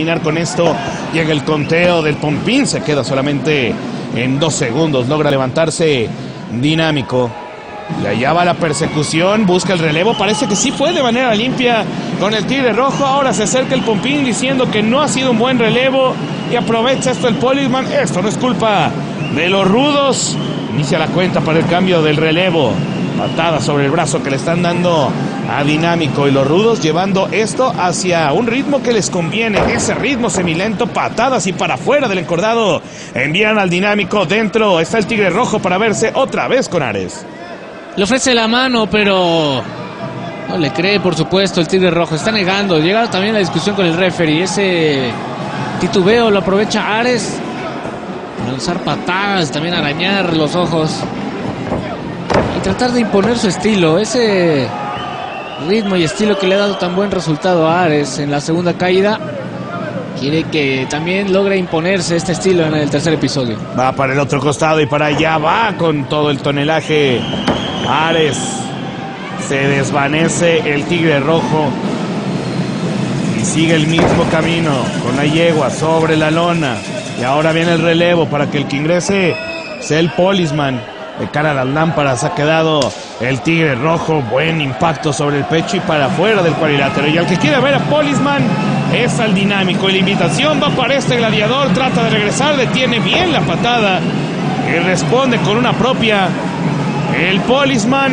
terminar con esto. Llega el conteo del Pompín, se queda solamente en 2 segundos. Logra levantarse Dinámico. Y allá va la persecución, busca el relevo, parece que sí fue de manera limpia con el Tigre Rojo. Ahora se acerca el Pompín diciendo que no ha sido un buen relevo y aprovecha esto el Polisman. Esto no es culpa de los rudos. Inicia la cuenta para el cambio del relevo. Patada sobre el brazo que le están dando a Dinámico y los rudos llevando esto hacia un ritmo que les conviene. Ese ritmo semilento, patadas y para afuera del encordado. Envían al Dinámico, dentro está el Tigre Rojo para verse otra vez con Ares. Le ofrece la mano, pero no le cree, por supuesto, el Tigre Rojo. Está negando. Llega también la discusión con el referee. Ese titubeo lo aprovecha Ares. Lanzar patadas, también arañar los ojos. Y tratar de imponer su estilo. Ese ritmo y estilo que le ha dado tan buen resultado a Ares en la segunda caída. Quiere que también logre imponerse este estilo en el tercer episodio. Va para el otro costado y para allá va con todo el tonelaje. Ares. Se desvanece el Tigre Rojo. Y sigue el mismo camino con la yegua sobre la lona. Y ahora viene el relevo para que el que ingrese sea el Polisman. De cara a las lámparas ha quedado el Tigre Rojo. Buen impacto sobre el pecho y para afuera del cuadrilátero. Y al que quiere ver a Polisman es al Dinámico. Y la invitación va para este gladiador. Trata de regresar, detiene bien la patada. Y responde con una propia. El Polisman.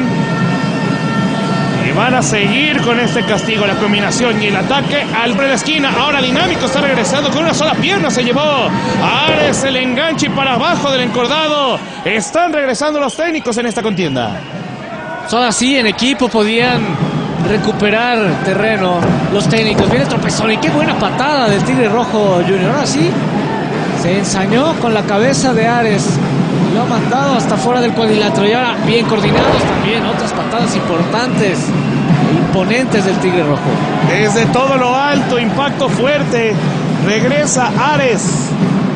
Y van a seguir con este castigo. La combinación y el ataque al de la esquina. Ahora Dinámico está regresando con una sola pierna. Se llevó a Ares el enganche y para abajo del encordado. Están regresando los técnicos en esta contienda. Son así, en equipo podían recuperar terreno los técnicos. Viene el tropezón y qué buena patada del Tigre Rojo Junior. Ahora sí, se ensañó con la cabeza de Ares. Lo ha mandado hasta fuera del cuadrilátero. Y ahora bien coordinados también. Otras patadas importantes, imponentes del Tigre Rojo. Desde todo lo alto, impacto fuerte. Regresa Ares.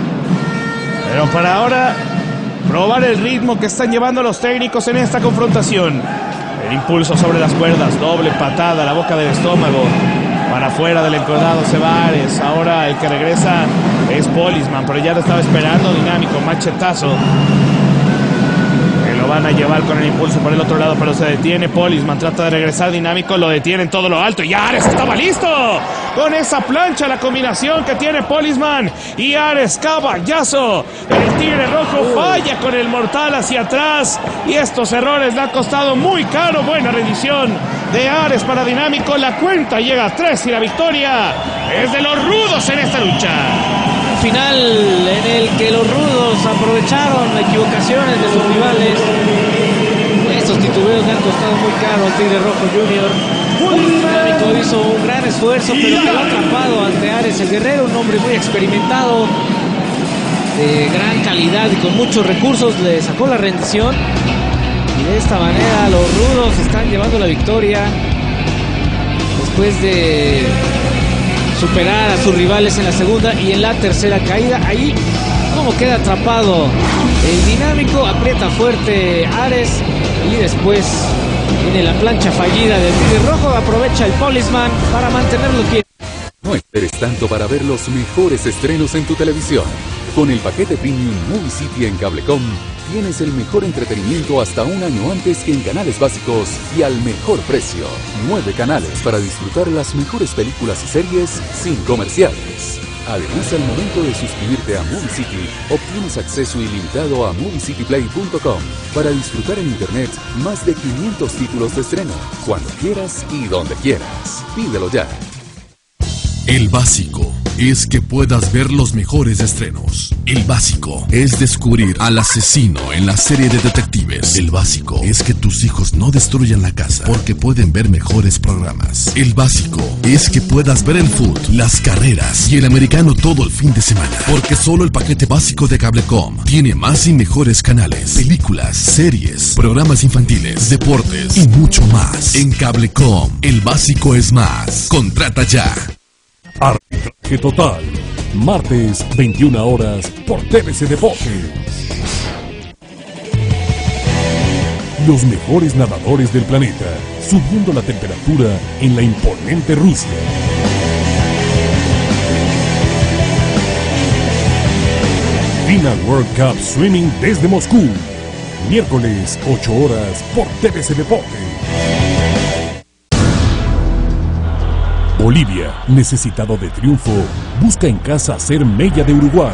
Pero para ahora, probar el ritmo que están llevando los técnicos en esta confrontación. El impulso sobre las cuerdas, doble patada a la boca del estómago. Para afuera del encordado se va Ares. Ahora el que regresa es Polisman, pero ya lo estaba esperando Dinámico. Machetazo. Que lo van a llevar con el impulso por el otro lado, pero se detiene Polisman. Trata de regresar Dinámico, lo detiene en todo lo alto. Y Ares estaba listo. Con esa plancha, la combinación que tiene Polisman. Y Ares, caballazo. El Tigre Rojo falla con el mortal hacia atrás. Y estos errores le han costado muy caro. Buena rendición de Ares para Dinámico. La cuenta llega a 3 y la victoria es de los rudos en esta lucha. Final en el que los rudos aprovecharon equivocaciones de sus rivales. Estos titubeos le han costado muy caro al Tigre Rojo Junior. Dinámico hizo un gran esfuerzo, pero quedó atrapado ante Ares el Guerrero, un hombre muy experimentado, de gran calidad y con muchos recursos. Le sacó la rendición. Y de esta manera los rudos están llevando la victoria después de superar a sus rivales en la segunda y en la tercera caída. Ahí como queda atrapado el Dinámico, aprieta fuerte Ares y después viene la plancha fallida del Tigre Rojo. Aprovecha el Polisman para mantenerlo quieto. No esperes tanto para ver los mejores estrenos en tu televisión. Con el paquete Premium Movie City en Cablecom tienes el mejor entretenimiento hasta un año antes que en canales básicos y al mejor precio. 9 canales para disfrutar las mejores películas y series sin comerciales. Además, al momento de suscribirte a Movie City, obtienes acceso ilimitado a moviecityplay.com para disfrutar en internet más de 500 títulos de estreno, cuando quieras y donde quieras. Pídelo ya. El básico es que puedas ver los mejores estrenos. El básico es descubrir al asesino en la serie de detectives. El básico es que tus hijos no destruyan la casa porque pueden ver mejores programas. El básico es que puedas ver el fútbol, las carreras y el americano todo el fin de semana, porque solo el paquete básico de Cablecom tiene más y mejores canales, películas, series, programas infantiles, deportes y mucho más. En Cablecom, el básico es más. Contrata ya. Arbitraje Total, martes 21 horas por TVC Deportes. Los mejores nadadores del planeta, subiendo la temperatura en la imponente Rusia. China World Cup Swimming desde Moscú. Miércoles, 8 horas por TVC Deportes. Bolivia, necesitado de triunfo, busca en casa ser mella de Uruguay.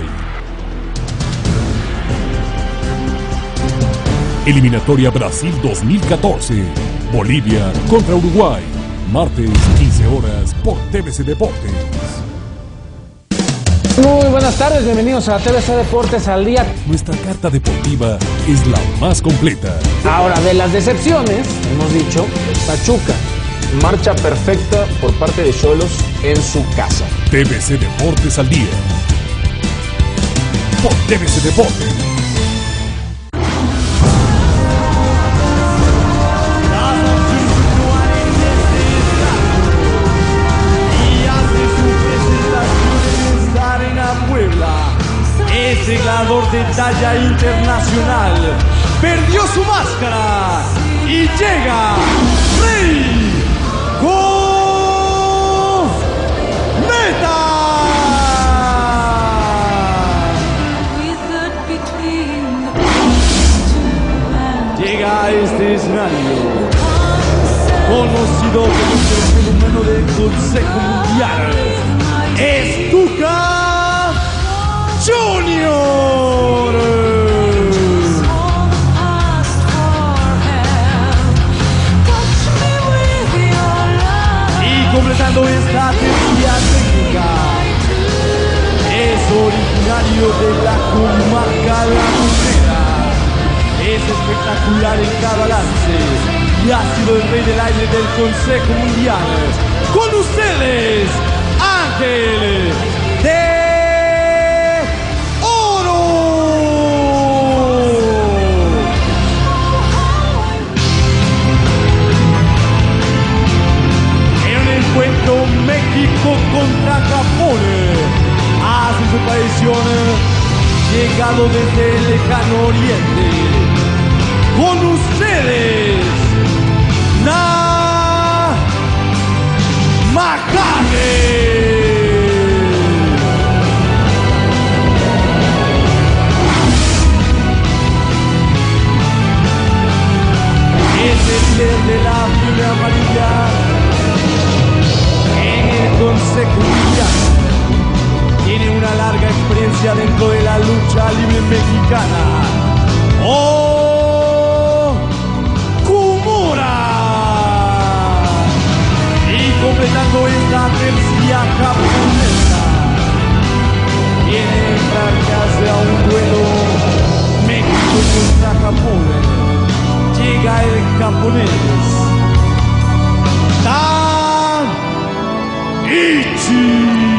Eliminatoria Brasil 2014. Bolivia contra Uruguay. Martes, 15 horas por TVC Deportes. Muy buenas tardes, bienvenidos a TVC Deportes al día. Nuestra carta deportiva es la más completa. Ahora, de las decepciones, hemos dicho, Pachuca. Marcha perfecta por parte de Xolos en su casa. TVC Deportes al día. Por TVC Deportes. Es jugador de talla internacional. Perdió su máscara y llega Rey Cometa. Llega a este escenario conocido como el fenómeno del Consejo Mundial. Stuka Junior. Y completando esta tercia técnica, es originario de la comarca lagunera. Es espectacular en cada lance y ha sido el rey del aire del Consejo Mundial. Con ustedes, Ángel de México contra Japón. Hace su aparición llegado desde el lejano oriente. Con ustedes, Namahage. Es el líder de la fila amarilla Consejo Mundial. Tiene una larga experiencia dentro de la lucha libre mexicana. Kumura. Y completando esta tercia japonesa, viene a enfrentarse a un duelo México contra Japón. Llega el japonés Ichi.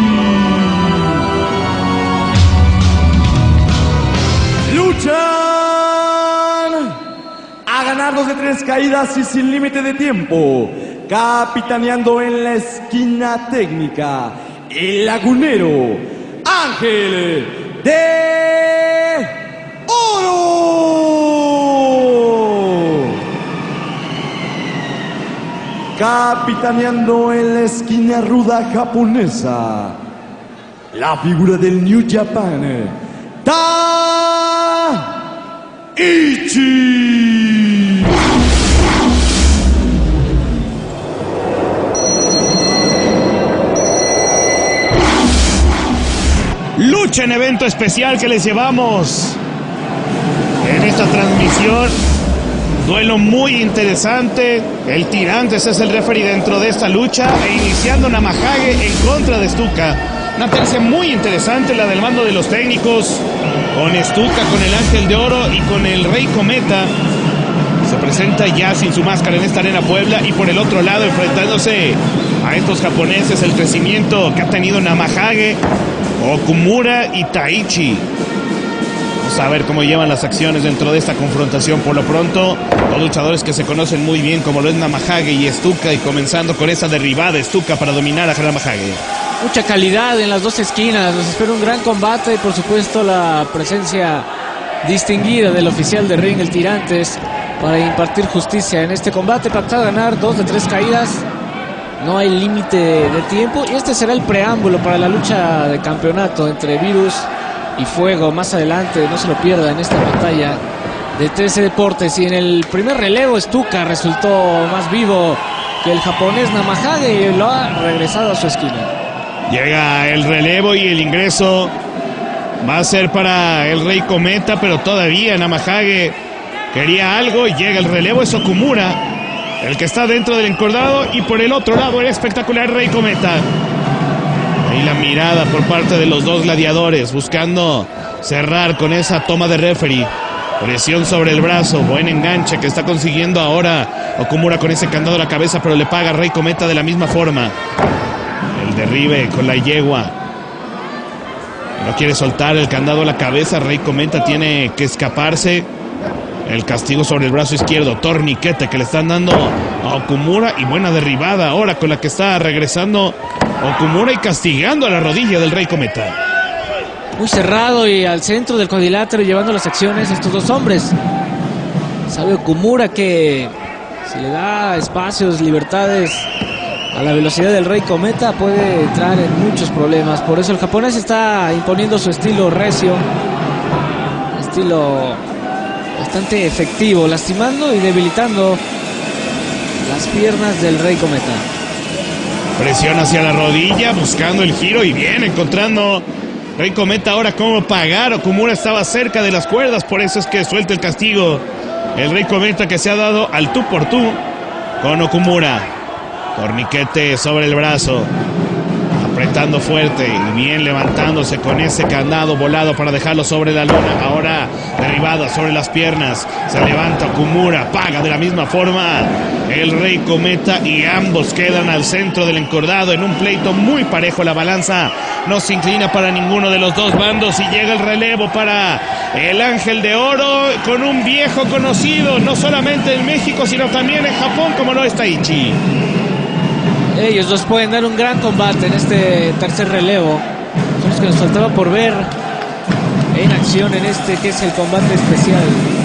Luchan a ganar 2 de 3 caídas y sin límite de tiempo. Capitaneando en la esquina técnica, el lagunero Ángel de Oro. Capitaneando en la esquina ruda japonesa, la figura del New Japan, Taichi. Lucha en evento especial que les llevamos en esta transmisión. Duelo muy interesante. El Tirantes es el referee dentro de esta lucha e iniciando Namahage en contra de Stuka. Una tercia muy interesante, la del mando de los técnicos, con Stuka, con el Ángel de Oro y con el Rey Cometa. Se presenta ya sin su máscara en esta Arena Puebla, y por el otro lado enfrentándose a estos japoneses, el crecimiento que ha tenido Namahage, Okumura y Taichi. Vamos a ver cómo llevan las acciones dentro de esta confrontación. Por lo pronto, dos luchadores que se conocen muy bien, como lo es Namahage y Stuka, y comenzando con esa derribada de Stuka para dominar a Namahage. Mucha calidad en las dos esquinas, nos espera un gran combate y por supuesto la presencia distinguida del oficial de ring, el Tirantes, para impartir justicia en este combate. Pactado a ganar 2 de 3 caídas, no hay límite de tiempo, y este será el preámbulo para la lucha de campeonato entre Virus y fuego más adelante. No se lo pierda en esta batalla de 13 Deportes. Y en el primer relevo, Stuka resultó más vivo que el japonés Namahage y lo ha regresado a su esquina. Llega el relevo y el ingreso va a ser para el Rey Cometa, pero todavía Namahage quería algo y llega el relevo. Es Okumura el que está dentro del encordado, y por el otro lado el espectacular Rey Cometa. Ahí la mirada por parte de los dos gladiadores, buscando cerrar con esa toma de referee. Presión sobre el brazo, buen enganche que está consiguiendo ahora Okumura con ese candado a la cabeza, pero le paga Rey Cometa de la misma forma. El derribe con la yegua. No quiere soltar el candado a la cabeza. Rey Cometa tiene que escaparse. El castigo sobre el brazo izquierdo, torniquete que le están dando a Okumura, y buena derribada ahora con la que está regresando Okumura y castigando a la rodilla del Rey Cometa. Muy cerrado y al centro del cuadrilátero, llevando las acciones estos dos hombres. Sabe Okumura que si le da espacios, libertades a la velocidad del Rey Cometa, puede entrar en muchos problemas. Por eso el japonés está imponiendo su estilo recio, estilo bastante efectivo, lastimando y debilitando las piernas del Rey Cometa. Presión hacia la rodilla, buscando el giro, y bien encontrando Rey Cometa ahora cómo pagar. Okumura estaba cerca de las cuerdas, por eso es que suelta el castigo el Rey Cometa, que se ha dado al tú por tú con Okumura. Torniquete sobre el brazo, apretando fuerte y bien levantándose con ese candado volado para dejarlo sobre la lona. Ahora derribada sobre las piernas, se levanta Okumura, paga de la misma forma el Rey Cometa, y ambos quedan al centro del encordado en un pleito muy parejo. La balanza no se inclina para ninguno de los dos bandos, y llega el relevo para el Ángel de Oro con un viejo conocido, no solamente en México sino también en Japón, como lo es Taichi. Ellos dos pueden dar un gran combate en este tercer relevo. Son los que nos faltaba por ver en acción en este que es el combate especial.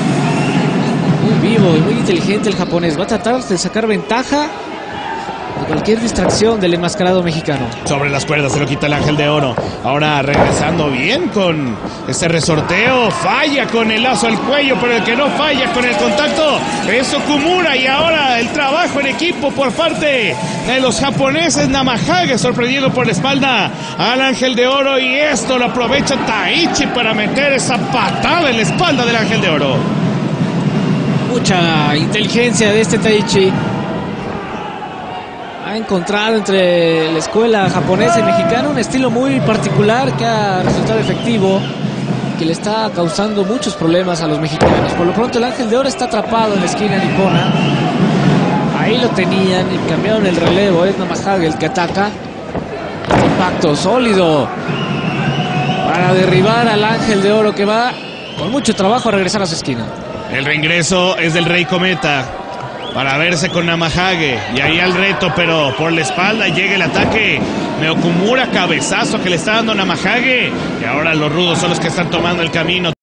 Muy vivo y muy inteligente el japonés. Va a tratar de sacar ventaja de cualquier distracción del enmascarado mexicano. Sobre las cuerdas se lo quita el Ángel de Oro. Ahora regresando bien con ese resorteo. Falla con el lazo al cuello, pero el que no falla con el contacto es Okumura. Y ahora el trabajo en equipo por parte de los japoneses. Namahage sorprendido por la espalda al Ángel de Oro, y esto lo aprovecha Taichi para meter esa patada en la espalda del Ángel de Oro. Mucha inteligencia de este Taichi. Ha encontrado entre la escuela japonesa y mexicana un estilo muy particular que ha resultado efectivo, que le está causando muchos problemas a los mexicanos. Por lo pronto el Ángel de Oro está atrapado en la esquina nipona. Ahí lo tenían y cambiaron el relevo. Es Namahage el que ataca. Impacto sólido para derribar al Ángel de Oro, que va con mucho trabajo a regresar a su esquina. El reingreso es del Rey Cometa para verse con Namahage, y ahí al reto, pero por la espalda llega el ataque de Okumura, cabezazo que le está dando Namahage, y ahora los rudos son los que están tomando el camino.